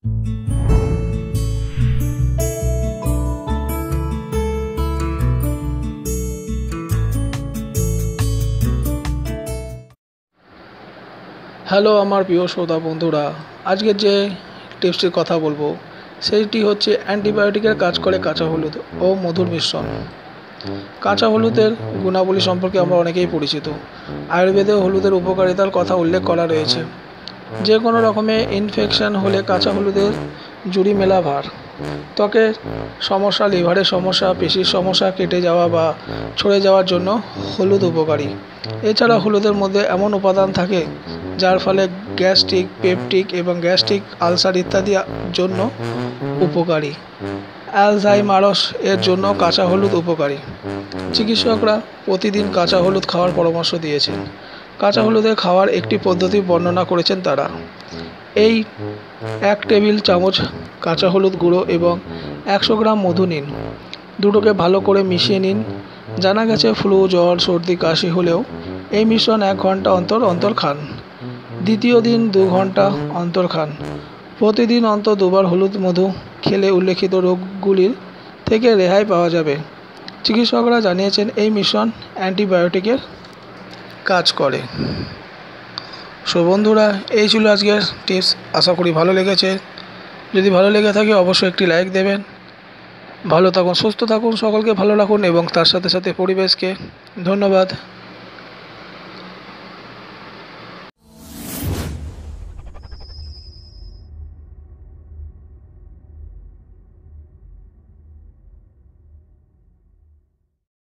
Hello আমার প্রিয় শ্রোতা বন্ধুরা, আজকের যে টিপসটির কথা বলবো সেইটি হচ্ছে অ্যান্টিবায়োটিকের কাজ করে কাঁচা হলুদ ও মধুর মিশ্রণ। কাঁচা হলুদের গুণাবলী সম্পর্কে আমরা অনেকেই পরিচিত। আয়ুর্বেদে হলুদের উপকারিতার কথা উল্লেখ করা রয়েছে। যে কোনো রকমের ইনফেকশন হলে কাঁচা হলুদের জুড়ি মেলা ভার, ত্বকের সমস্যা, লিভারের সমস্যা, পেশির সমস্যা কেটে যাওয়া বা ছড়ে যাওয়ার জন্য হলুদ উপকারী। এছাড়া হলুদের মধ্যে এমন উপাদান থাকে যার ফলে গ্যাস্ট্রিক, পেপটিক এবং গ্যাস্ট্রিক আলসার ইত্যাদি জন্য উপকারী। অ্যালজাইমারস এর জন্য কাঁচা হলুদ উপকারী। চিকিৎসকরা প্রতিদিন কাঁচা হলুদ খাওয়ার পরামর্শ দিয়েছেন। কাঁচা হলুদের খাওয়ার একটি পদ্ধতি বর্ণনা করেছেন তারা। এই 1 টেবিল চামচ কাঁচা হলুদ গুঁড়ো এবং 100 গ্রাম মধু নিন। দুটোকে ভালো করে মিশিয়ে নিন। জানা গেছে ফ্লু, জ্বর, সর্দি, কাশি হলেও এই মিশ্রণ 1 ঘন্টা অন্তর অন্তর খান। দ্বিতীয় দিন 2 ঘন্টা অন্তর খান। প্রতিদিন অন্তত 2 বার হলুদ মধু খেলে উল্লেখিত রোগগুলির থেকে রেহাই পাওয়া যাবে। চিকিৎসকরা জানিয়েছেন এই মিশ্রণ অ্যান্টিবায়োটিকের কাজ করে। সো বন্ধুরা, এই ছিল আজকের টিপস। আশা করি ভালো লেগেছে। যদি ভালো লেগে থাকে অবশ্যই একটি লাইক দেবেন। ভালো থাকুন, সুস্থ থাকুন, সকলকে ভালো রাখুন এবং তার সাথে সাথে পরিবেশকে। ধন্যবাদ।